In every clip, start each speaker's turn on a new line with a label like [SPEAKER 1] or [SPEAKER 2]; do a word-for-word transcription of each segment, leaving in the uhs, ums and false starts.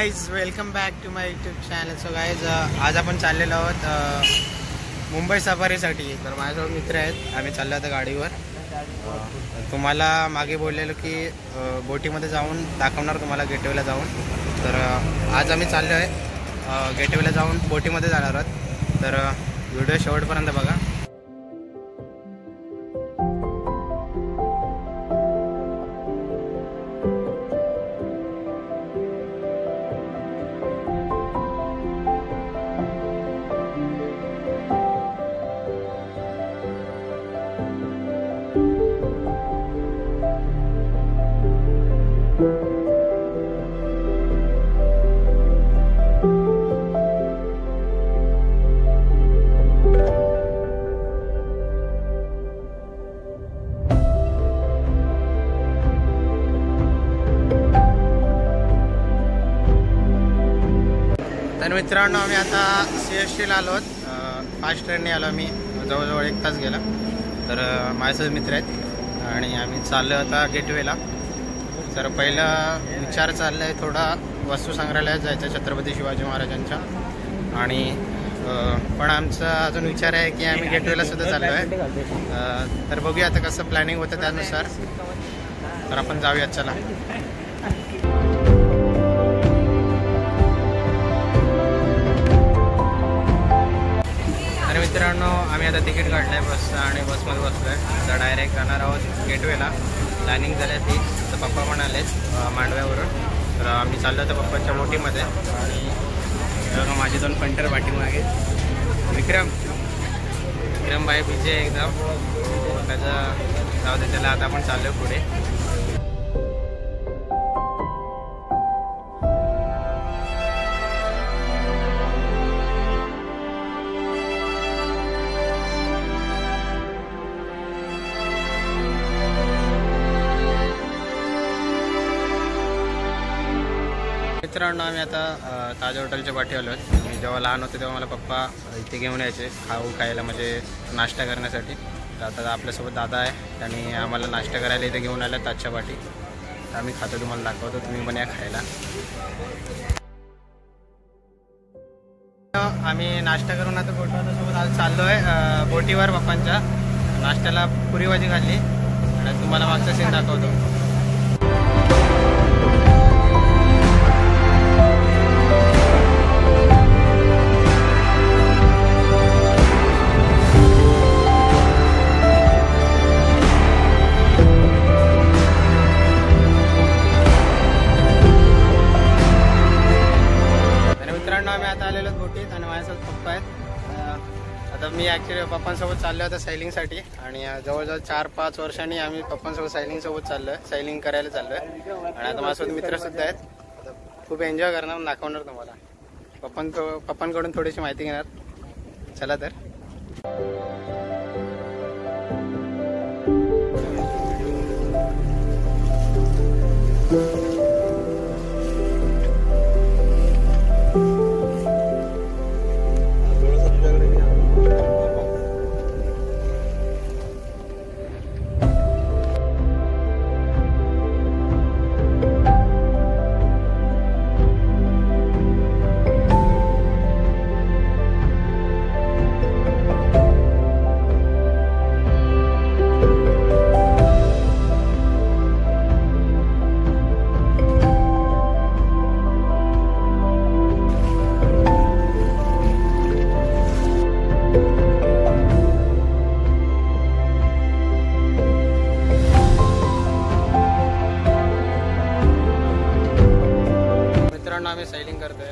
[SPEAKER 1] Guys, welcome back to my YouTube channel. So guys, आज आपण चाललेलो आहोत मुंबई सफारीसाठी. तर माझ्यासोबत मित्र आहेत, आम्ही चाललो होतो गाडीवर. तुम्हाला मागे बोललेलो की बोटीमध्ये जाऊन दाखवणार तुम्हाला गेटवेला जाऊन. तर आज आम्ही चाललो आहे गेटवेला जाऊन बोटीमध्ये जाणार आहोत. तर व्हिडिओ शेवटपर्यंत बघा. तर मित्रांनो, आम्ही आता सी एस टीला आलो आहोत. फास्ट ट्रेनने आलो आम्ही, जवळजवळ एक तास गेला. तर माझे मित्र आहेत आणि आम्ही चाललो आता गेटवेला. तर पहिला विचार चालला आहे थोडा वस्तू संग्रहालयात जायचं, छत्रपती शिवाजी महाराजांच्या. आणि पण आमचा अजून विचार आहे की आम्ही गेटवेला सुद्धा चाललो आहे. तर बघूया आता कसं प्लॅनिंग होतं त्यानुसार. तर आपण जाऊयात, चला. मित्रांनो, आम्ही आता तिकीट काढलं आहे बसचं आणि बसमध्ये बसलो आहे. आता डायरेक्ट जाणार आहोत गेटवेला. प्लॅनिंग झाली ती. तर पप्पा पण आलेच मांडव्यावरून. तर आम्ही चाललो होतो पप्पाच्या मोठीमध्ये. आणि माझे दोन पंटर पाठीमागे. विक्रम विक्रम भाई बिझी आहे एकदम. त्याचं जाऊ दे, त्याला आता आपण चाललो आहे पुढे. मित्रांनो, आम्ही आता ताज हॉटेलच्या पाठी आलो आहेत. मी जेव्हा लहान होते तेव्हा मला पप्पा इथे घेऊन यायचे खाऊ खायला, म्हणजे नाश्ता करण्यासाठी. तर आता आपल्यासोबत दादा आहे, त्यांनी आम्हाला नाश्ता करायला इथे घेऊन आलं ताजच्या पाठी. तर आम्ही खातो, तुम्हाला दाखवतो, तुम्ही पण या खायला. आम्ही नाश्ता करून आता बोटीसोबत आज चाललो आहे बोटीवर. पप्पांच्या नाश्त्याला पुरी भाजी खाल्ली आणि तुम्हाला मागचा सीन दाखवतो. आम्ही आता आलेलो बोटीत आणि माझ्यासोबत पप्पा आहेत. आता मी ॲक्च्युली पप्पांसोबत चाललो होतो सायलिंगसाठी. आणि जवळजवळ चार पाच वर्षांनी आम्ही पप्पांसोबत सायलिंगसोबत चाललो आहे, सायलिंग करायला चाललो आहे. आणि आता माझ्यासोबत मित्रसुद्धा आहेत. खूप एन्जॉय करणार, दाखवणार तुम्हाला. पप्पां पप्पांकडून थोडीशी माहिती घेणार. चला तर. आम्ही सायलिंग करतोय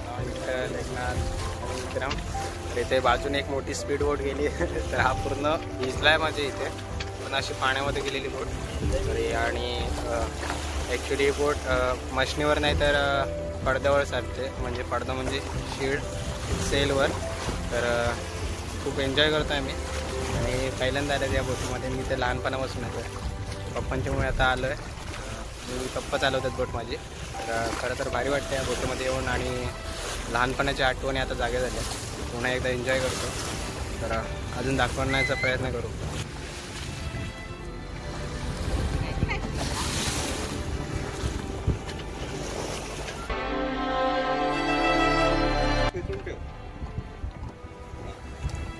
[SPEAKER 1] विक्रम. तर इथे बाजूने एक मोठी स्पीड बोट गेली. तर हा पूर्ण भिजलाय माझे इथे, पण अशी पाण्यामध्ये गेलेली बोट. तर आणि ॲक्च्युली बोट मशनीवर नाही तर पडद्यावर सारते, म्हणजे पडदा म्हणजे शीड सेलवर. तर खूप एन्जॉय करतो आहे मी. आणि पहिल्यांदा आले या बोटीमध्ये. मी ते लहानपणापासून येतो, पप्पांच्यामुळे आता आलो आहे. मी पप्पा चालवतात बोट माझी. तर खरं तर भारी वाटते या बोटीमध्ये येऊन. आणि लहानपणाच्या आठवणी आता जागे झाल्या. पुन्हा एकदा एन्जॉय करतो. तर अजून दाखवण्याचा प्रयत्न करू.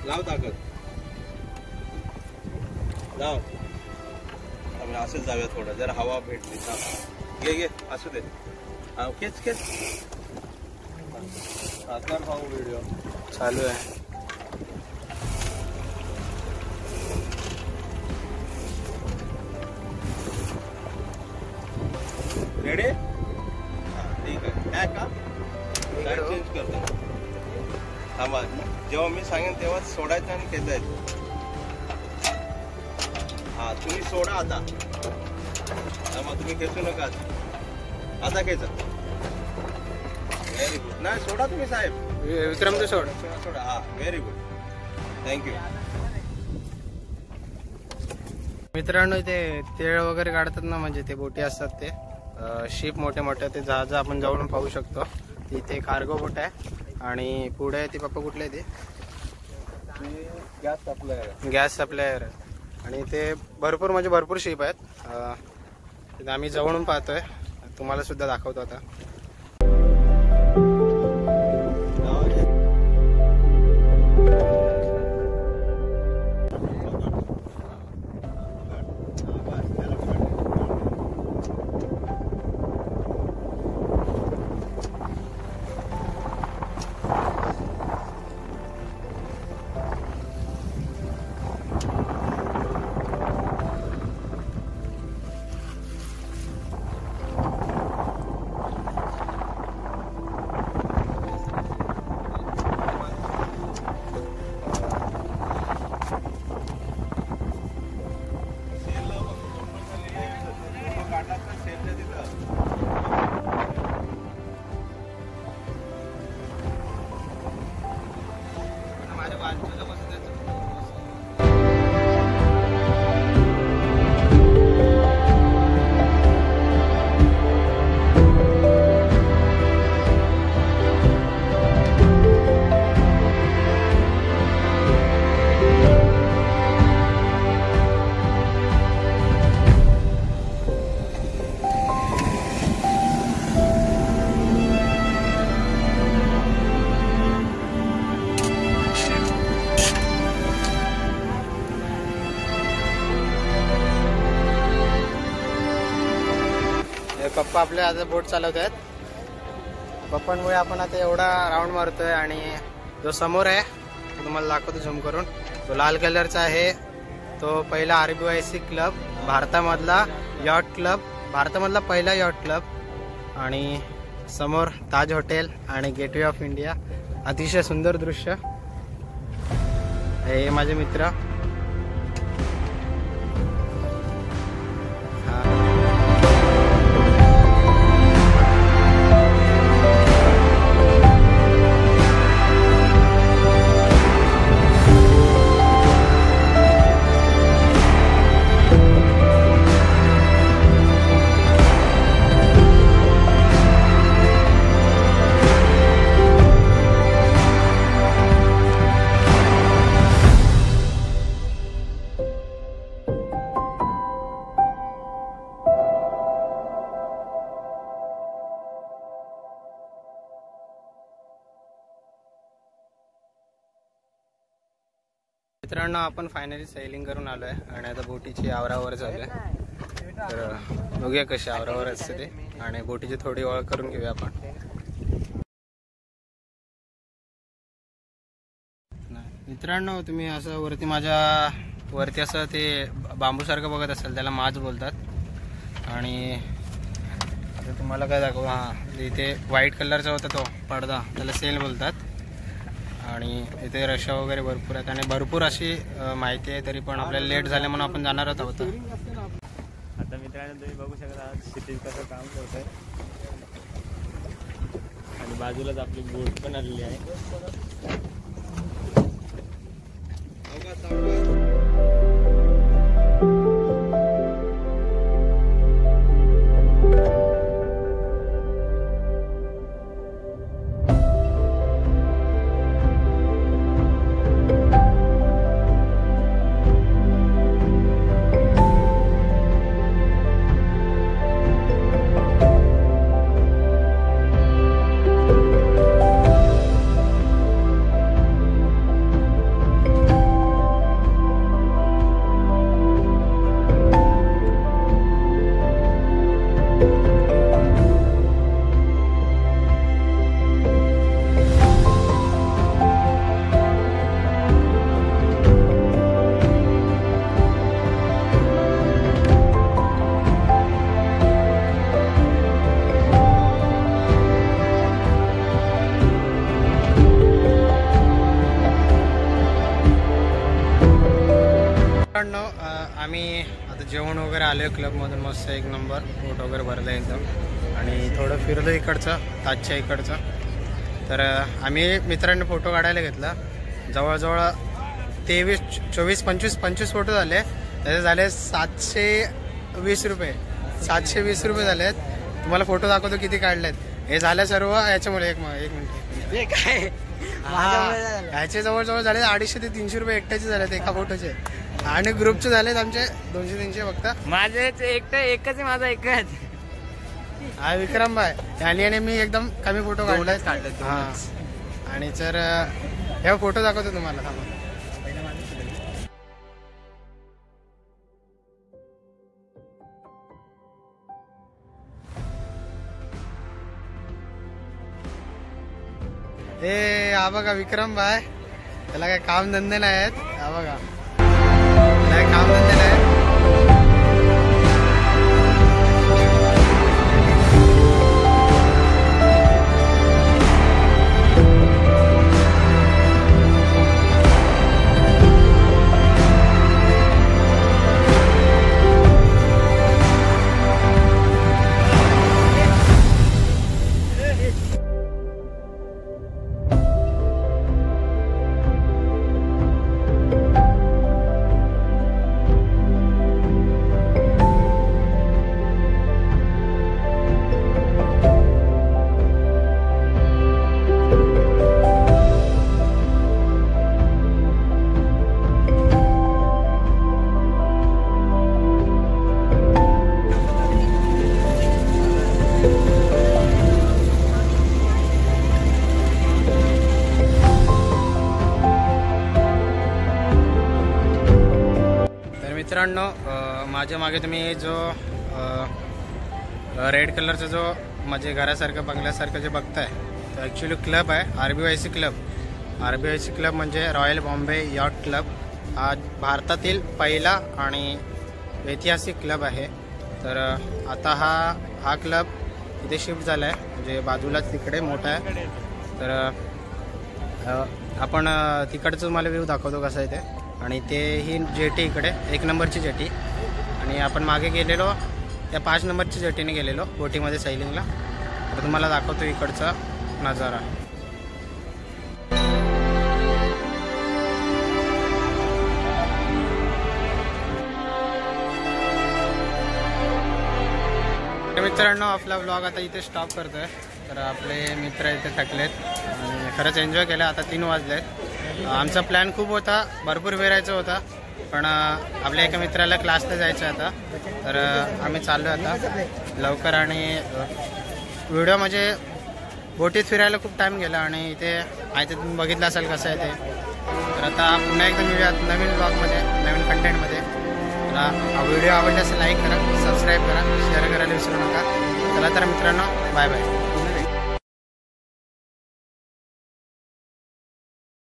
[SPEAKER 2] लाव ताकद लाव. आम्ही असंच जाऊया थोडं जर हवा भेटली. घे घे असू दे. हा खेच खेच. आता भाऊ व्हिडिओ
[SPEAKER 1] चालू आहे.
[SPEAKER 2] रेडी. ठीक आहे. काय का साईड चेंज करतो. थांबा जेव्हा मी सांगेन तेव्हाच सोडायचं आणि खेचायचं. हा तुम्ही सोडा आता. थांबा तुम्ही खेचू नका. आता खेचा. Very good. नाही सोडा तुम्ही साहेब.
[SPEAKER 1] विक्रम तू सोड.
[SPEAKER 2] सोडा. हा व्हेरी गुड. थँक्यू.
[SPEAKER 1] मित्रांनो इथे तेळ वगैरे काढतात ना, म्हणजे ते बोटी असतात ते शिप मोठे मोठे ते जहाज आपण जाऊन पाहू शकतो. इथे कार्गो बोट आहे आणि पुढे ती पप्पा कुठले ते
[SPEAKER 2] गॅस सप्लायर.
[SPEAKER 1] गॅस सप्लायर आणि ते भरपूर म्हणजे भरपूर शिप आहेत. आम्ही जवळून पाहतोय. तुम्हाला सुद्धा दाखवतो आता. पप्पा आपले आता बोट चालवत आहेत. पप्पांमुळे आपण आता एवढा राऊंड मारतोय. आणि जो समोर आहे तो तुम्हाला दाखवतो झूम करून. तो लाल कलरचा आहे तो पहिला R B Y C club, भारतामधला यॉट क्लब, भारतामधला पहिला यॉट क्लब. आणि समोर ताज हॉटेल आणि गेटवे ऑफ इंडिया. अतिशय सुंदर दृश्य. हे माझे मित्र. मित्रांनो आपण फायनली सेलिंग करून आलोय आणि आता बोटीची आवरावर चालू आहे. तर बघूया कशी आवरावर असते ते आणि बोटीची थोडी ओळख करून घेऊया आपण. मित्रांनो तुम्ही असं वरती माझ्या वरती असं ते बांबूसारखं बघत असाल त्याला माज बोलतात. आणि तुम्हाला काय दाखवू. हां इथे व्हाईट कलरचा होता तो पडदा त्याला सेल बोलतात. आणि इथे रश्या वगैरे भरपूर आहेत आणि भरपूर अशी माहिती आहे. तरी पण आपल्याला लेट झाले म्हणून आपण जाणारच आहोत.
[SPEAKER 3] आता मित्रांनो तुम्ही बघू शकता क्षितिज कसं काम करत आहे आणि बाजूलाच आपली बोट पण आलेली आहे.
[SPEAKER 1] आम्ही आता जेवण वगैरे आलो क्लबमधून मस्त एक नंबर पोट वगैरे भरलं एकदम आणि थोडं फिरलो इकडचं ताजच्या इकडचं. तर आम्ही मित्रांनी फोटो काढायला घेतला. जवळजवळ तेवीस चोवीस पंचवीस पंचवीस फोटो झाले. त्याचे झाले सातशे वीस रुपये सातशे वीस रुपये झालेत. तुम्हाला फोटो दाखवतो किती काढलेत. हे झालं सर्व याच्यामुळे एक एक मिनिट
[SPEAKER 4] काय
[SPEAKER 1] ह्याचे जवळजवळ झाले अडीचशे ते तीनशे रुपये एकट्याचे झालेत एका फोटोचे. आणि ग्रुपचे झालेत आमचे दोनशे तीनशे फक्त.
[SPEAKER 4] माझे एकटं एकच आहे माझा एकच.
[SPEAKER 1] हा विक्रम भाई यांनी आणि मी एकदम कमी फोटो काढलाय.
[SPEAKER 4] काढलेत,
[SPEAKER 1] हा आणि तर हे फोटो दाखवतो तुम्हाला. थांबा. ए हा बघा विक्रम भाई, त्याला काय काम धंदे नाही आहेत. हा बघा काय काम धंदे नाही. मित्रांनो माझ्या मागे तुम्ही जो रेड कलरचा जो म्हणजे घरासारखं बंगल्यासारखं जे बघताय तो ॲक्च्युली क्लब आहे. R B Y C club. R B Y C club म्हणजे रॉयल बॉम्बे यॉट क्लब. हा भारतातील पहिला आणि ऐतिहासिक क्लब आहे. तर आता हा हा क्लब इथे शिफ्ट झाला आहे म्हणजे बाजूलाच तिकडे मोठा आहे. तर आपण तिकडचं तुम्हाला व्ह्यू दाखवतो कसं आहे ते. आणि ते ही जेटी इकडे एक नंबरची जेटी. आणि आपण मागे गेलेलो त्या पाच नंबरची जेटीने गेलेलो बोटीमध्ये सैलिंगला. तर तुम्हाला दाखवतो इकडचा नजारा. मित्रांनो आपला ब्लॉग आता इथे स्टॉप करतोय. तर आपले मित्र इथे थकलेत आणि खरंच एन्जॉय केलं. आता तीन वाजलेत. आमचा प्लॅन खूप होता, भरपूर फिरायचं होता, पण आपल्या एका मित्राला क्लासला जायचं आता. तर आम्ही चाललो आता लवकर. आणि व्हिडिओ म्हणजे बोटीत फिरायला खूप टाईम गेला आणि इथे आहे ते तुम्ही बघितलं असाल कसं आहे ते. तर आता पुन्हा एकदा मिळूयात नवीन ब्लॉगमध्ये नवीन कंटेंटमध्ये. तर हा व्हिडिओ आवडल्यास लाईक करा, सबस्क्राईब करा, शेअर करायला विसरू नका. चला तर मित्रांनो बाय बाय.